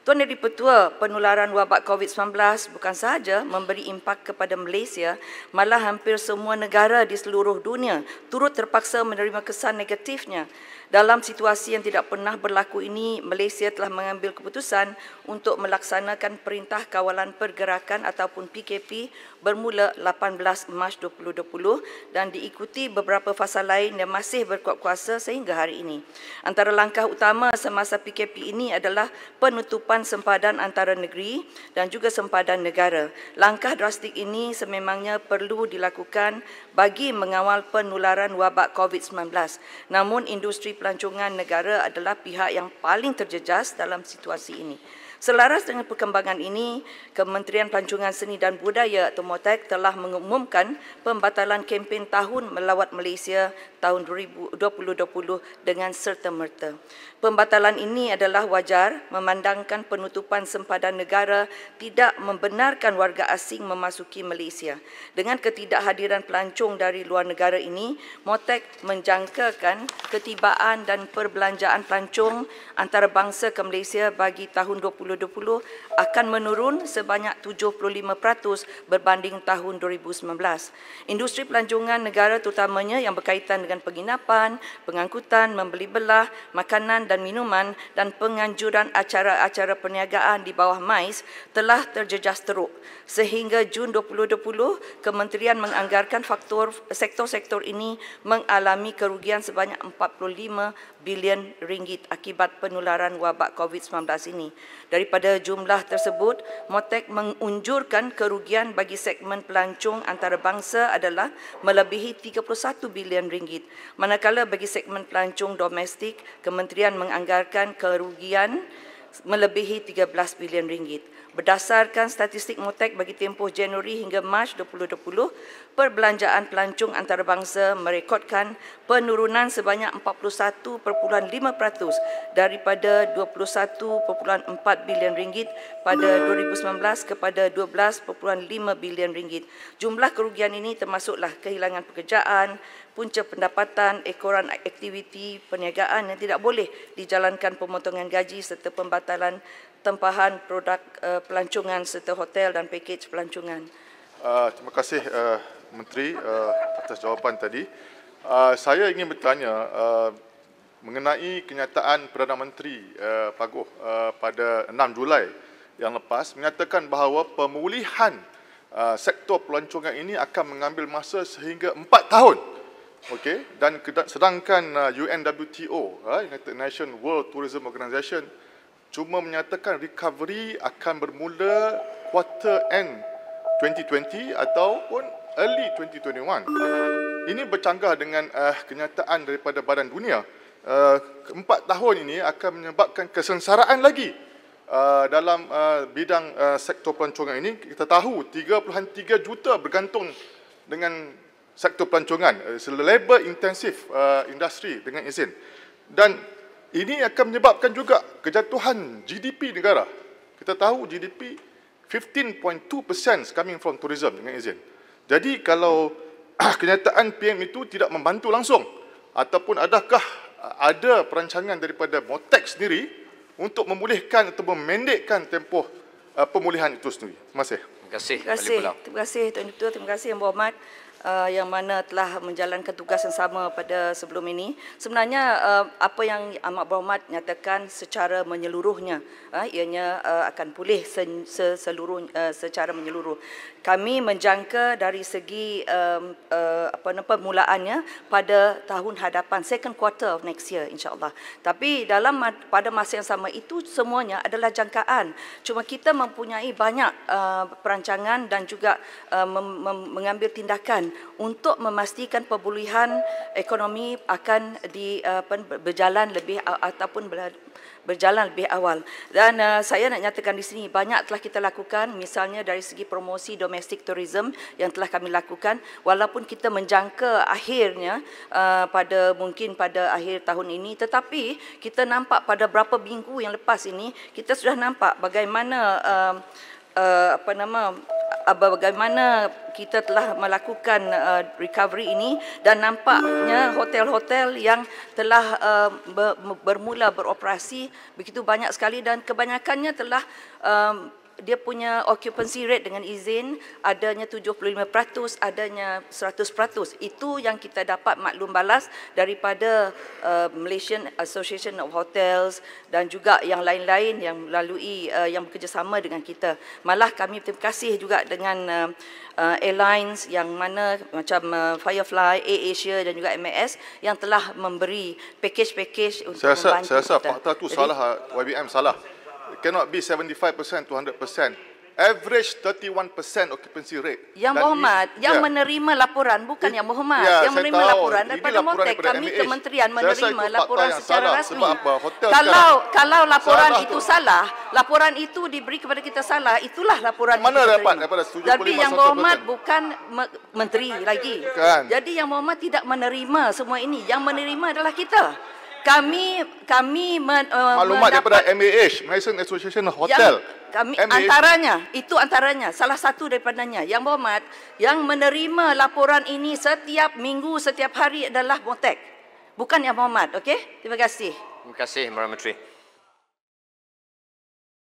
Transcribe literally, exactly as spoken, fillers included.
Tuan Yang Di-Pertua, penularan wabak COVID sembilan belas bukan sahaja memberi impak kepada Malaysia, malah hampir semua negara di seluruh dunia turut terpaksa menerima kesan negatifnya. Dalam situasi yang tidak pernah berlaku ini, Malaysia telah mengambil keputusan untuk melaksanakan Perintah Kawalan Pergerakan ataupun P K P bermula lapan belas Mac dua ribu dua puluh dan diikuti beberapa fasa lain yang masih berkuat kuasa sehingga hari ini. Antara langkah utama semasa P K P ini adalah penutupan sempadan antara negeri dan juga sempadan negara. Langkah drastik ini sememangnya perlu dilakukan bagi mengawal penularan wabak COVID sembilan belas. Namun industri pelancongan negara adalah pihak yang paling terjejas dalam situasi ini. Selaras dengan perkembangan ini, Kementerian Pelancongan Seni dan Budaya atau M O T E K telah mengumumkan pembatalan kempen Tahun Melawat Malaysia tahun dua ribu dua puluh dengan serta-merta. Pembatalan ini adalah wajar memandangkan penutupan sempadan negara tidak membenarkan warga asing memasuki Malaysia. Dengan ketidakhadiran pelancong dari luar negara ini, M O T E K menjangkakan ketibaan dan perbelanjaan pelancong antarabangsa ke Malaysia bagi tahun dua ribu dua puluh akan menurun sebanyak tujuh puluh lima peratus berbanding tahun dua ribu sembilan belas. Industri pelancongan negara terutamanya yang berkaitan dengan penginapan, pengangkutan, membeli belah, makanan dan minuman dan penganjuran acara-acara perniagaan di bawah M A I S telah terjejas teruk. Sehingga Jun dua ribu dua puluh, Kementerian menganggarkan faktor sektor-sektor ini mengalami kerugian sebanyak empat puluh lima bilion ringgit akibat penularan wabak COVID sembilan belas ini. Daripada jumlah tersebut, M O T E K mengunjurkan kerugian bagi segmen pelancong antarabangsa adalah melebihi tiga puluh satu bilion ringgit. Manakala bagi segmen pelancong domestik, Kementerian menganggarkan kerugian melebihi tiga belas bilion ringgit. Berdasarkan statistik M O T E K bagi tempoh Januari hingga Mac dua ribu dua puluh, perbelanjaan pelancong antarabangsa merekodkan penurunan sebanyak empat puluh satu perpuluhan lima peratus daripada dua puluh satu perpuluhan empat bilion ringgit pada dua ribu sembilan belas kepada dua belas perpuluhan lima bilion ringgit. Jumlah kerugian ini termasuklah kehilangan pekerjaan, punca pendapatan, ekoran aktiviti perniagaan yang tidak boleh dijalankan, pemotongan gaji serta pembatalan tempahan produk uh, pelancongan serta hotel dan pakej pelancongan. Uh, terima kasih uh, Menteri uh, atas jawapan tadi. Uh, saya ingin bertanya uh, mengenai kenyataan Perdana Menteri uh, Paguh uh, pada enam Julai yang lepas menyatakan bahawa pemulihan uh, sektor pelancongan ini akan mengambil masa sehingga empat tahun. Okey, dan sedangkan uh, U N W T O, uh, United Nations World Tourism Organization, cuma menyatakan recovery akan bermula quarter end dua ribu dua puluh ataupun early dua ribu dua puluh satu. Ini bercanggah dengan uh, kenyataan daripada Badan Dunia. Uh, empat tahun ini akan menyebabkan kesengsaraan lagi uh, dalam uh, bidang uh, sektor pelancongan ini. Kita tahu tiga puluh tiga juta bergantung dengan sektor pelancongan. It's a labor intensive uh, industry dengan izin. Dan ini akan menyebabkan juga kejatuhan G D P negara. Kita tahu G D P fifteen point two percent coming from tourism dengan izin. Jadi kalau kenyataan P M itu tidak membantu langsung, ataupun adakah ada perancangan daripada M O T E K sendiri untuk memulihkan atau memendekkan tempoh uh, pemulihan itu sendiri? Terima kasih. Terima kasih. Terima kasih, terima kasih Tuan Ketua, terima kasih Yang Berhormat. Uh, yang mana telah menjalankan tugas yang sama pada sebelum ini. Sebenarnya uh, apa yang Amat Berhormat nyatakan secara menyeluruhnya, uh, ianya uh, akan pulih se seluruh uh, secara menyeluruh. Kami menjangka dari segi um, uh, apa nama permulaannya pada tahun hadapan, second quarter of next year insya-Allah. Tapi dalam pada masa yang sama itu semuanya adalah jangkaan. Cuma kita mempunyai banyak uh, perancangan dan juga uh, mengambil tindakan untuk memastikan pemulihan ekonomi akan di uh, berjalan lebih ataupun berjalan lebih awal. Dan uh, saya nak nyatakan di sini banyak telah kita lakukan, misalnya dari segi promosi domestic tourism yang telah kami lakukan, walaupun kita menjangka akhirnya uh, pada mungkin pada akhir tahun ini, tetapi kita nampak pada beberapa minggu yang lepas ini kita sudah nampak bagaimana uh, uh, apa nama bagaimana kita telah melakukan uh, recovery ini dan nampaknya hotel-hotel yang telah uh, bermula beroperasi begitu banyak sekali dan kebanyakannya telah um, dia punya occupancy rate dengan izin adanya tujuh puluh lima peratus, adanya seratus peratus. Itu yang kita dapat maklum balas daripada uh, Malaysian Association of Hotels dan juga yang lain-lain yang melalui uh, yang bekerjasama dengan kita. Malah kami terima kasih juga dengan uh, uh, airlines yang mana macam uh, Firefly, AirAsia dan juga M A S yang telah memberi package-package untuk saya rasa, membantu saya rasa kita. fakta tu Jadi, salah, Y B M salah. It cannot be seventy-five percent to one hundred percent. Average thirty-one percent occupancy rate. Yang Dan Muhammad, i, yang ya. menerima laporan bukan yang Muhammad, Ya, yang saya menerima tahu. laporan Ini daripada laporan Motek. daripada Kami M A S. kementerian Saya rasa menerima itu fakta laporan yang secara salah, rasmi. sebab apa? Hotel Kalau sekarang kalau laporan salah itu tu. salah, laporan itu diberi kepada kita salah, itulah laporan Mana yang kita dapat terima. daripada tujuh puluh lima Tapi yang satu Muhammad persen? bukan me- menteri lagi. Kan. Jadi yang Muhammad tidak menerima semua ini. Yang menerima adalah kita. Kami kami men, uh, Maklumat mendapat daripada M A H, Malaysian Association of Hotels. kami M A H. antaranya, itu antaranya, salah satu daripadanya. Yang Muhammad, yang menerima laporan ini setiap minggu, setiap hari adalah Motek. Bukan Yang Muhammad, okey? Terima kasih. Terima kasih, Menteri.